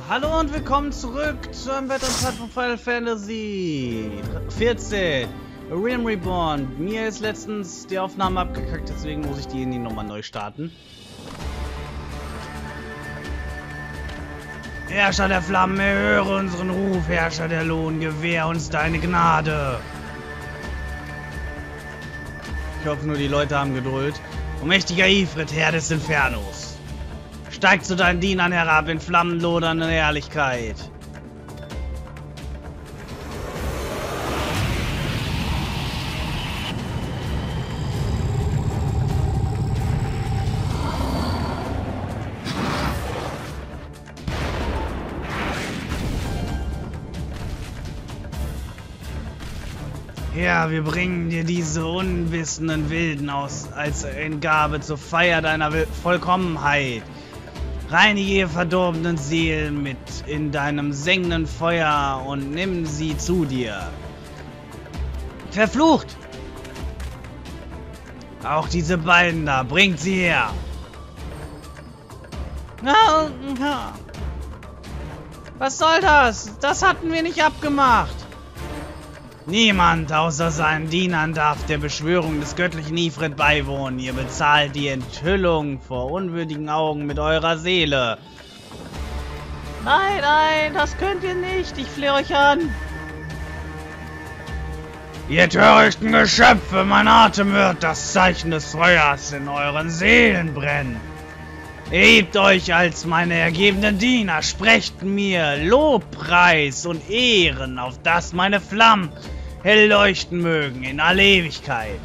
Hallo und willkommen zurück zu einem weiteren Part von Final Fantasy 14 Realm Reborn. Mir ist letztens die Aufnahme abgekackt, deswegen muss ich die nochmal neu starten. Herrscher der Flammen, erhöre unseren Ruf, Herrscher der Lohn, gewähr uns deine Gnade. Ich hoffe nur, die Leute haben Geduld. O mächtiger Ifrit, Herr des Infernos. Steig zu deinen Dienern herab in flammenlodernder Herrlichkeit. Ja, wir bringen dir diese unwissenden Wilden aus als Entgabe zur Feier deiner Vollkommenheit. Reinige ihr verdorbenen Seelen mit in deinem sengenden Feuer und nimm sie zu dir. Verflucht! Auch diese beiden da, bringt sie her! Was soll das? Das hatten wir nicht abgemacht! Niemand außer seinen Dienern darf der Beschwörung des göttlichen Ifrit beiwohnen. Ihr bezahlt die Enthüllung vor unwürdigen Augen mit eurer Seele. Nein, nein, das könnt ihr nicht. Ich flehe euch an. Ihr törichten Geschöpfe, mein Atem wird das Zeichen des Feuers in euren Seelen brennen. Erhebt euch als meine ergebenen Diener, sprecht mir Lobpreis und Ehren, auf dass meine Flammen hell leuchten mögen in alle Ewigkeit.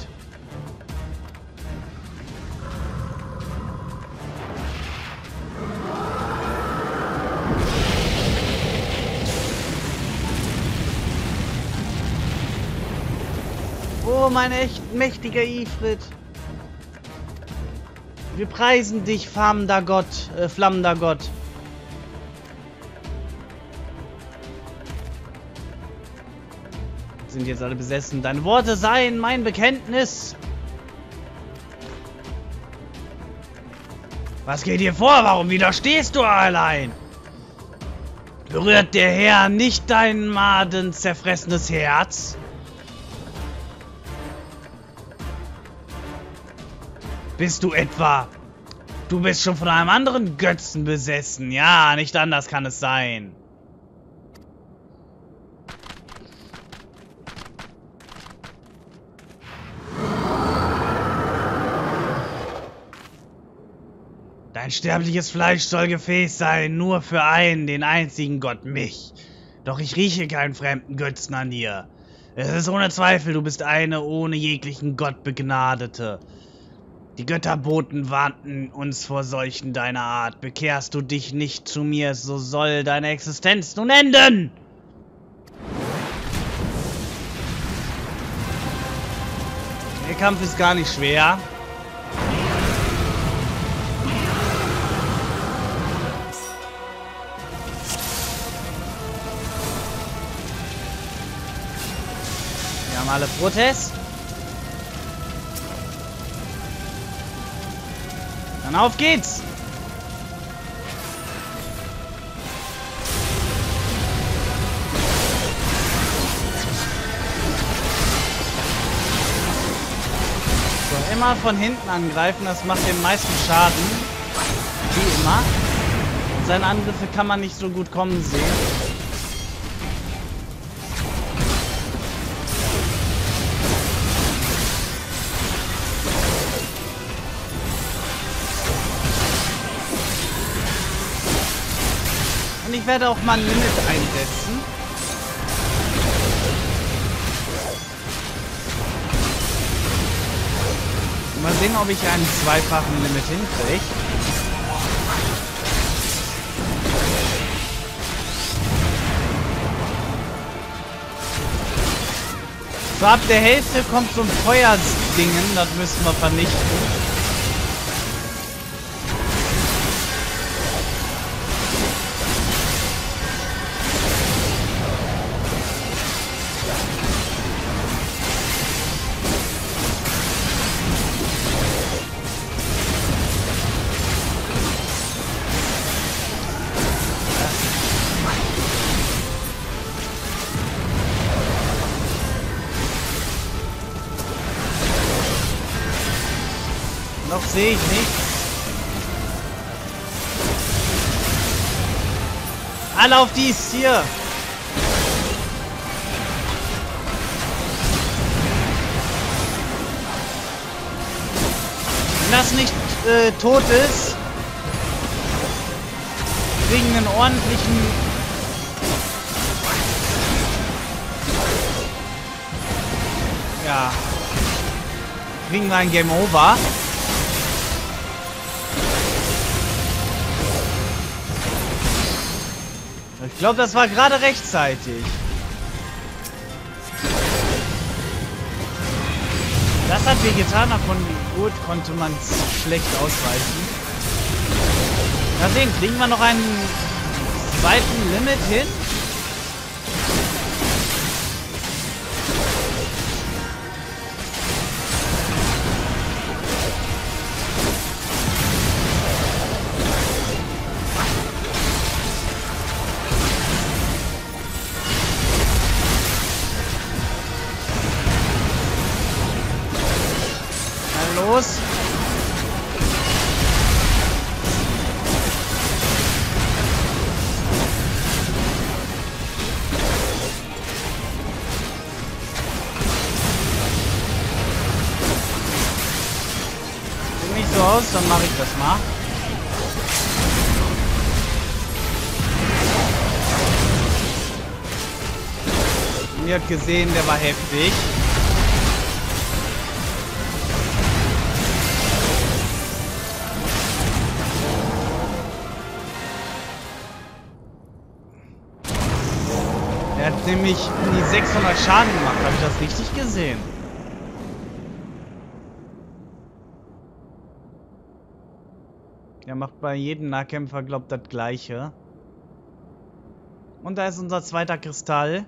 Oh, mein echt mächtiger Ifrit. Wir preisen dich, flammender Gott, flammender Gott. Sind jetzt alle besessen. Deine Worte seien mein Bekenntnis. Was geht dir vor? Warum widerstehst du allein? Berührt der Herr nicht dein madenzerfressenes Herz? Bist du etwa? Du bist schon von einem anderen Götzen besessen. Ja, nicht anders kann es sein. Dein sterbliches Fleisch soll Gefäß sein, nur für einen, den einzigen Gott, mich. Doch ich rieche keinen fremden Götzen an dir. Es ist ohne Zweifel, du bist eine ohne jeglichen Gott Begnadete. Die Götterboten warnten uns vor solchen deiner Art. Bekehrst du dich nicht zu mir, so soll deine Existenz nun enden! Der Kampf ist gar nicht schwer. Wir haben alle Protest. Dann auf geht's! So, immer von hinten angreifen, das macht den meisten Schaden. Wie immer. Seine Angriffe kann man nicht so gut kommen sehen. Ich werde auch mal ein Limit einsetzen. Mal sehen, ob ich einen zweifachen Limit hinkriege. So ab der Hälfte kommt so ein Feuerdingen, das müssen wir vernichten. Noch sehe ich nichts. Alle auf dies hier. Wenn das nicht tot ist, kriegen einen ordentlichen kriegen wir ein Game Over. Ich glaube, das war gerade rechtzeitig. Das hat wehgetan, davon gut konnte man schlecht ausweichen. Mal sehen, kriegen wir noch einen zweiten Limit hin? Los! Sieht nicht so aus, dann mache ich das mal. Ihr habt gesehen, der war heftig. Er hat nämlich um die 600 Schaden gemacht. Habe ich das richtig gesehen? Er macht bei jedem Nahkämpfer, glaubt, das Gleiche. Und da ist unser zweiter Kristall.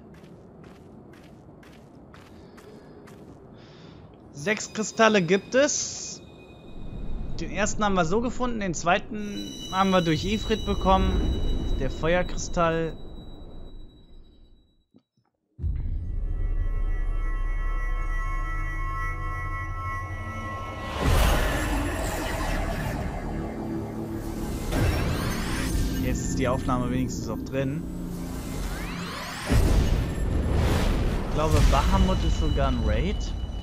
6 Kristalle gibt es. Den ersten haben wir so gefunden. Den zweiten haben wir durch Ifrit bekommen. Der Feuerkristall. Jetzt ist die Aufnahme wenigstens auch drin. Ich glaube, Bahamut ist sogar ein Raid.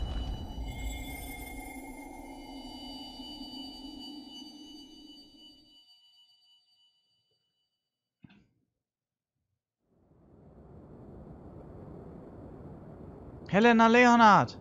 Helena Leonhard!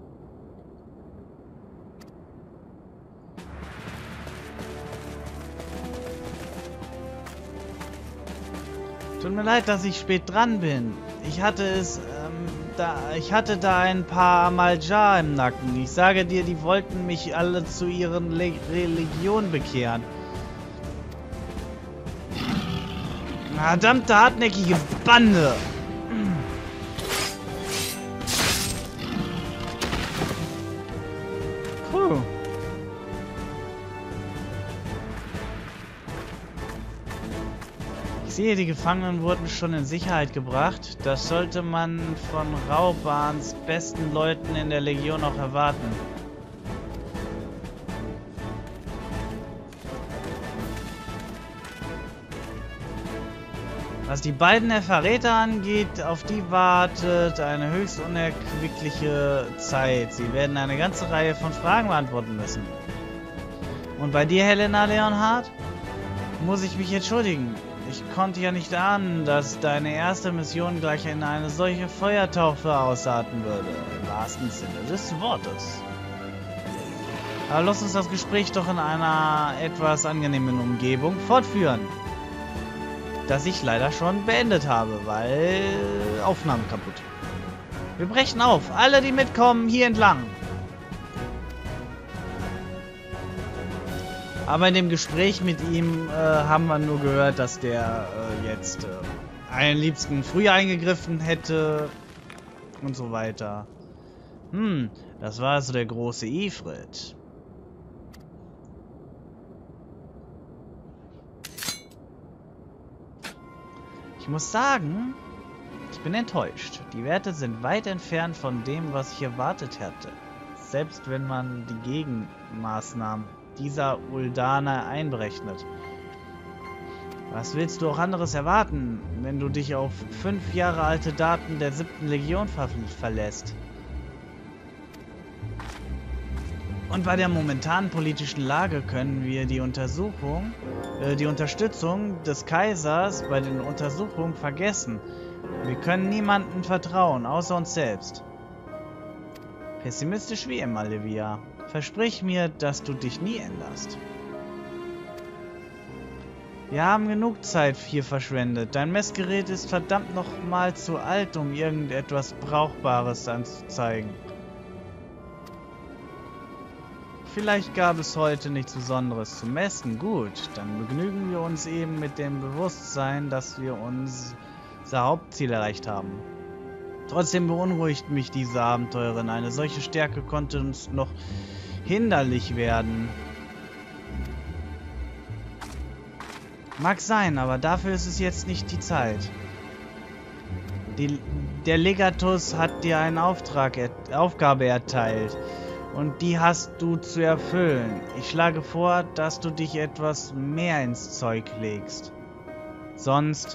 Tut mir leid, dass ich spät dran bin. Ich hatte da ein paar Amaljar im Nacken. Ich sage dir, die wollten mich alle zu ihren Religion bekehren. Verdammte hartnäckige Bande! Puh. Ich sehe, die Gefangenen wurden schon in Sicherheit gebracht. Das sollte man von Raubans besten Leuten in der Legion auch erwarten. Was die beiden der Verräter angeht, auf die wartet eine höchst unerquickliche Zeit. Sie werden eine ganze Reihe von Fragen beantworten müssen. Und bei dir, Helena Leonhard, muss ich mich entschuldigen. Ich konnte ja nicht ahnen, dass deine erste Mission gleich in eine solche Feuertaufe ausarten würde. Im wahrsten Sinne des Wortes. Aber lass uns das Gespräch doch in einer etwas angenehmen Umgebung fortführen. Das ich leider schon beendet habe, weil Aufnahmen kaputt. Wir brechen auf. Alle, die mitkommen, hier entlang. Aber in dem Gespräch mit ihm haben wir nur gehört, dass der jetzt einen Liebsten früher eingegriffen hätte und so weiter. Das war also der große Ifrit. Ich muss sagen, ich bin enttäuscht. Die Werte sind weit entfernt von dem, was ich erwartet hätte. Selbst wenn man die Gegenmaßnahmen dieser Uldaner einberechnet. Was willst du auch anderes erwarten, wenn du dich auf 5 Jahre alte Daten der 7. Legion verlässt? Und bei der momentanen politischen Lage können wir die Unterstützung des Kaisers bei den Untersuchungen vergessen. Wir können niemandem vertrauen, außer uns selbst. Pessimistisch wie immer, Livia. Versprich mir, dass du dich nie änderst. Wir haben genug Zeit hier verschwendet. Dein Messgerät ist verdammt nochmal zu alt, um irgendetwas Brauchbares anzuzeigen. Vielleicht gab es heute nichts Besonderes zu messen. Gut, dann begnügen wir uns eben mit dem Bewusstsein, dass wir unser Hauptziel erreicht haben. Trotzdem beunruhigt mich diese Abenteurerin. Eine solche Stärke konnte uns noch hinderlich werden. Mag sein, aber dafür ist es jetzt nicht die Zeit. Der Legatus hat dir eine Aufgabe erteilt. Und die hast du zu erfüllen. Ich schlage vor, dass du dich etwas mehr ins Zeug legst. Sonst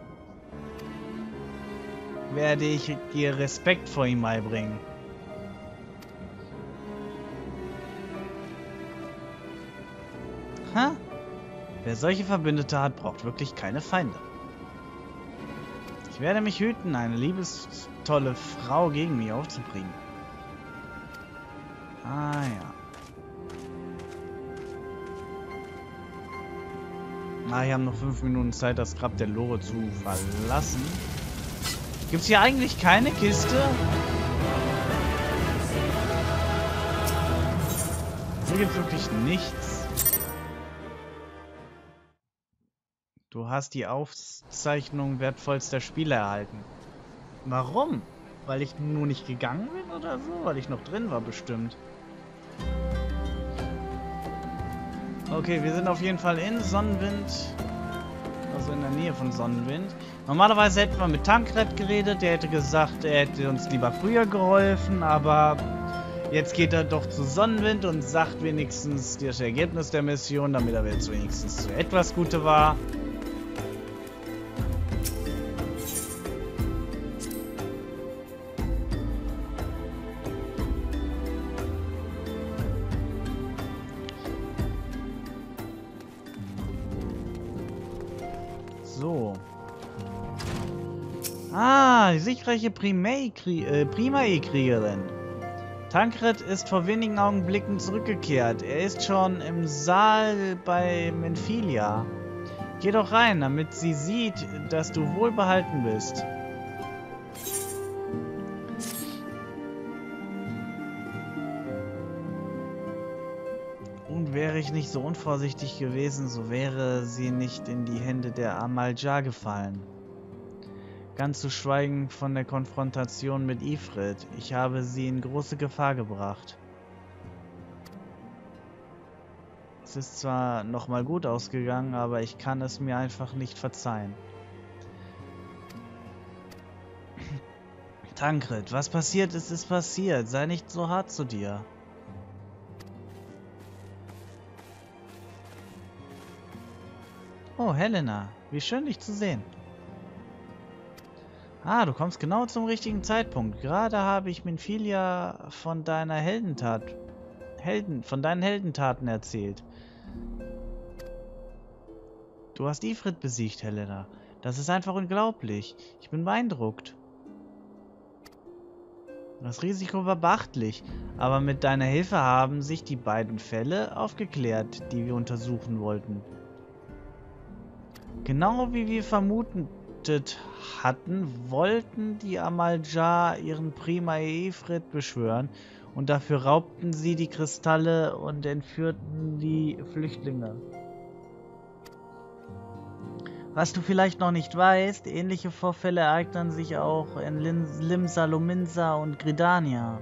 werde ich dir Respekt vor ihm beibringen. Ha? Wer solche Verbündete hat, braucht wirklich keine Feinde. Ich werde mich hüten, eine liebestolle Frau gegen mich aufzubringen. Ah ja. Na, wir haben noch 5 Minuten Zeit, das Grab der Lore zu verlassen. Gibt es hier eigentlich keine Kiste? Hier gibt es wirklich nichts. Du hast die Aufzeichnung wertvollster Spiele erhalten. Warum? Weil ich nur nicht gegangen bin oder so? Weil ich noch drin war bestimmt. Okay, wir sind auf jeden Fall in Sonnenwind. Also in der Nähe von Sonnenwind. Normalerweise hätten wir mit Tankred geredet. Der hätte gesagt, er hätte uns lieber früher geholfen. Aber jetzt geht er doch zu Sonnenwind und sagt wenigstens das Ergebnis der Mission, damit er jetzt wenigstens zu etwas Gute war. So. Ah, die siegreiche Primae-Kriegerin. Tankred ist vor wenigen Augenblicken zurückgekehrt. Er ist schon im Saal bei Menphilia. Geh doch rein, damit sie sieht, dass du wohlbehalten bist. Und wäre ich nicht so unvorsichtig gewesen, so wäre sie nicht in die Hände der Amal-Jah gefallen. Ganz zu schweigen von der Konfrontation mit Ifrit. Ich habe sie in große Gefahr gebracht. Es ist zwar nochmal gut ausgegangen, aber ich kann es mir einfach nicht verzeihen. Tankred, was passiert ist, ist passiert. Sei nicht so hart zu dir. Oh, Helena, wie schön dich zu sehen. Ah, du kommst genau zum richtigen Zeitpunkt. Gerade habe ich Menphilia von deinen Heldentaten erzählt. Du hast Ifrit besiegt, Helena. Das ist einfach unglaublich. Ich bin beeindruckt. Das Risiko war beachtlich, aber mit deiner Hilfe haben sich die beiden Fälle aufgeklärt, die wir untersuchen wollten. Genau wie wir vermutet hatten, wollten die Amal-Jah ihren Primae Ifrit beschwören und dafür raubten sie die Kristalle und entführten die Flüchtlinge. Was du vielleicht noch nicht weißt, ähnliche Vorfälle ereignen sich auch in Limsa Lominsa und Gridania.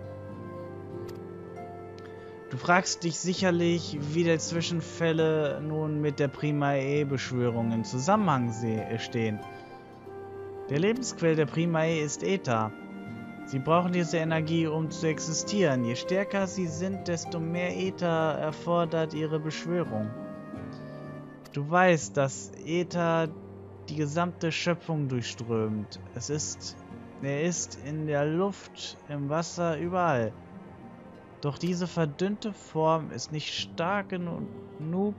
Du fragst dich sicherlich, wie die Zwischenfälle nun mit der Primae-Beschwörung in Zusammenhang stehen. Der Lebensquell der Primae ist Äther. Sie brauchen diese Energie, um zu existieren. Je stärker sie sind, desto mehr Äther erfordert ihre Beschwörung. Du weißt, dass Äther die gesamte Schöpfung durchströmt. Er ist in der Luft, im Wasser, überall. Doch diese verdünnte Form ist nicht stark genug.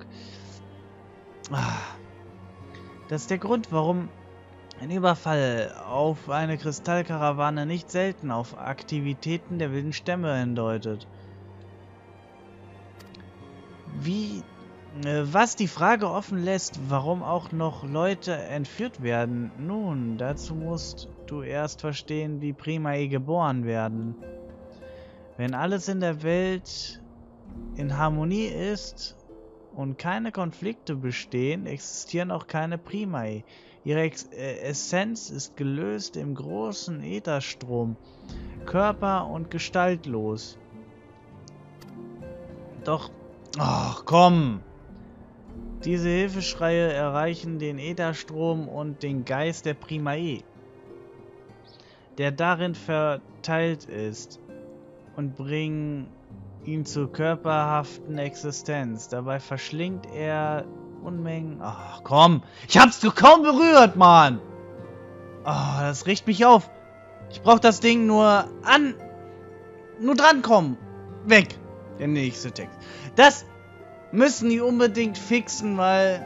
Das ist der Grund, warum ein Überfall auf eine Kristallkarawane nicht selten auf Aktivitäten der wilden Stämme hindeutet. Was die Frage offen lässt, warum auch noch Leute entführt werden. Nun, dazu musst du erst verstehen, wie Primae geboren werden. Wenn alles in der Welt in Harmonie ist und keine Konflikte bestehen, existieren auch keine Primae. Ihre Essenz ist gelöst im großen Ätherstrom, körper- und gestaltlos. Doch, ach komm! Diese Hilfeschreie erreichen den Ätherstrom und den Geist der Primae, der darin verteilt ist, und bringen ihn zur körperhaften Existenz. Dabei verschlingt er Unmengen... Ach komm, ich hab's kaum berührt, Mann! Oh, das riecht mich auf. Ich brauch das Ding nur drankommen. Weg. Der nächste Text. Das müssen die unbedingt fixen, weil...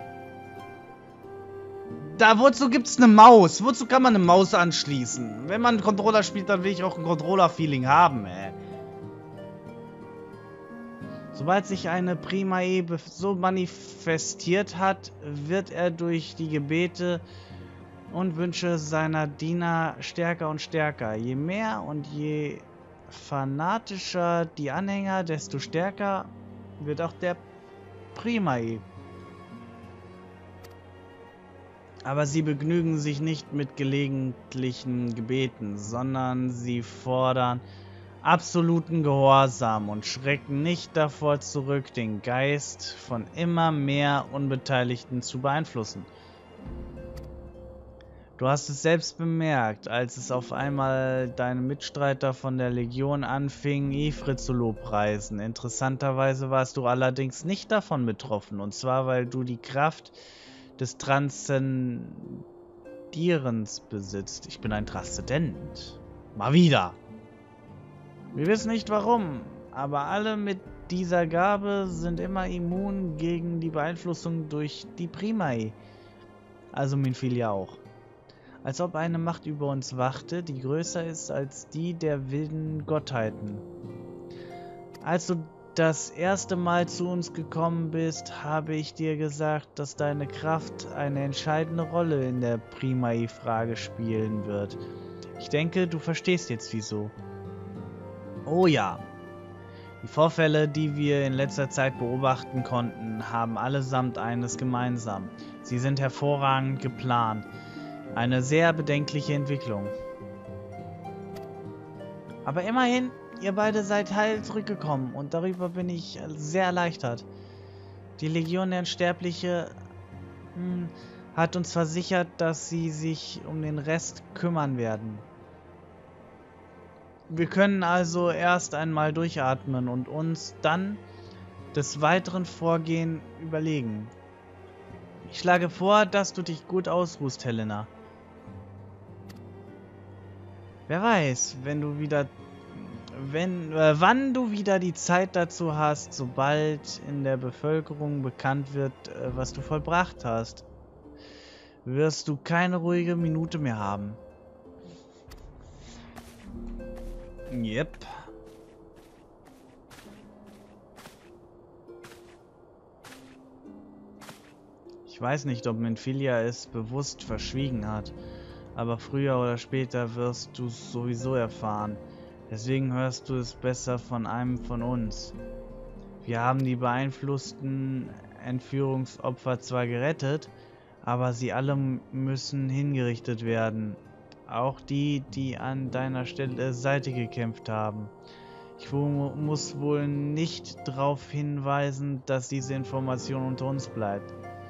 Wozu gibt's eine Maus? Wozu kann man eine Maus anschließen? Wenn man einen Controller spielt, dann will ich auch ein Controller-Feeling haben, ey. Sobald sich eine Primae so manifestiert hat, wird er durch die Gebete und Wünsche seiner Diener stärker und stärker. Je mehr und je fanatischer die Anhänger, desto stärker wird auch der Primae. Aber sie begnügen sich nicht mit gelegentlichen Gebeten, sondern sie fordern absoluten Gehorsam und schrecken nicht davor zurück, den Geist von immer mehr Unbeteiligten zu beeinflussen. Du hast es selbst bemerkt, als es auf einmal deine Mitstreiter von der Legion anfingen, Ifrit zu lobpreisen. Interessanterweise warst du allerdings nicht davon betroffen, und zwar weil du die Kraft des Transzendierens besitzt. Ich bin ein Transzendent. Mal wieder. Wir wissen nicht warum, aber alle mit dieser Gabe sind immer immun gegen die Beeinflussung durch die Primae. Also Minfilia auch. Als ob eine Macht über uns wachte, die größer ist als die der wilden Gottheiten. Als du das erste Mal zu uns gekommen bist, habe ich dir gesagt, dass deine Kraft eine entscheidende Rolle in der Primae-Frage spielen wird. Ich denke, du verstehst jetzt wieso. Oh ja. Die Vorfälle, die wir in letzter Zeit beobachten konnten, haben allesamt eines gemeinsam. Sie sind hervorragend geplant. Eine sehr bedenkliche Entwicklung. Aber immerhin, ihr beide seid heil zurückgekommen und darüber bin ich sehr erleichtert. Die Legion der Unsterbliche hat uns versichert, dass sie sich um den Rest kümmern werden. Wir können also erst einmal durchatmen und uns dann des weiteren Vorgehen überlegen. Ich schlage vor, dass du dich gut ausruhst, Helena. Wer weiß, wann du wieder die Zeit dazu hast, sobald in der Bevölkerung bekannt wird, was du vollbracht hast, wirst du keine ruhige Minute mehr haben. Yep. Ich weiß nicht, ob Minfilia es bewusst verschwiegen hat, aber früher oder später wirst du es sowieso erfahren. Deswegen hörst du es besser von einem von uns. Wir haben die beeinflussten Entführungsopfer zwar gerettet, aber sie alle müssen hingerichtet werden. Auch die, die an deiner Seite gekämpft haben. Ich muss wohl nicht darauf hinweisen, dass diese Information unter uns bleibt.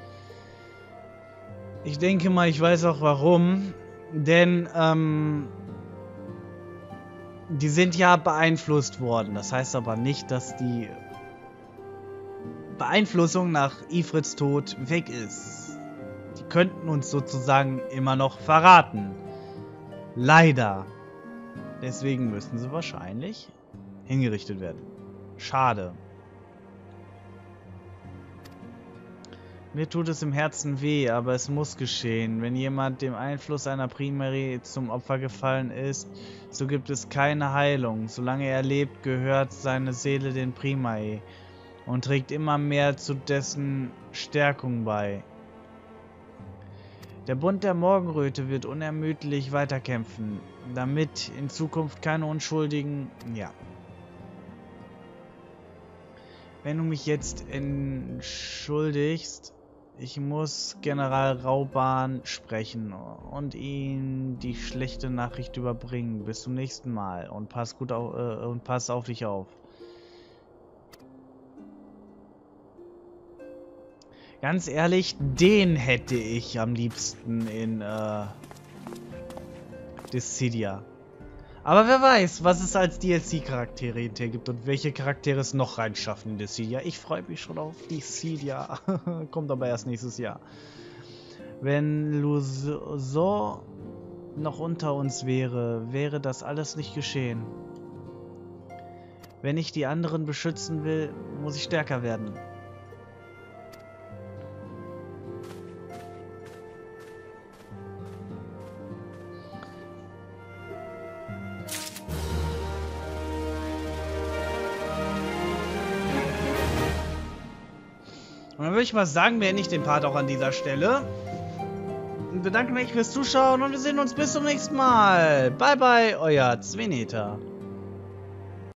Ich denke mal, ich weiß auch warum. Denn, Die sind ja beeinflusst worden. Das heißt aber nicht, dass die Beeinflussung nach Ifrits Tod weg ist. Die könnten uns sozusagen immer noch verraten. Leider. Deswegen müssen sie wahrscheinlich hingerichtet werden. Schade. Mir tut es im Herzen weh, aber es muss geschehen. Wenn jemand dem Einfluss einer Primari zum Opfer gefallen ist, so gibt es keine Heilung. Solange er lebt, gehört seine Seele den Primari und trägt immer mehr zu dessen Stärkung bei. Der Bund der Morgenröte wird unermüdlich weiterkämpfen, damit in Zukunft keine Unschuldigen... Ja. Wenn du mich jetzt entschuldigst... Ich muss General Rauban sprechen und ihm die schlechte Nachricht überbringen. Bis zum nächsten Mal und pass auf dich auf. Ganz ehrlich, den hätte ich am liebsten in Dissidia. Aber wer weiß, was es als DLC-Charaktere hinterher gibt und welche Charaktere es noch reinschaffen in Dissidia. Ich freue mich schon auf Dissidia. Kommt aber erst nächstes Jahr. Wenn Luzon noch unter uns wäre, wäre das alles nicht geschehen. Wenn ich die anderen beschützen will, muss ich stärker werden. Und dann würde ich mal sagen, beende ich den Part auch an dieser Stelle. Und bedanke mich fürs Zuschauen und wir sehen uns bis zum nächsten Mal. Bye bye, euer Zveneta.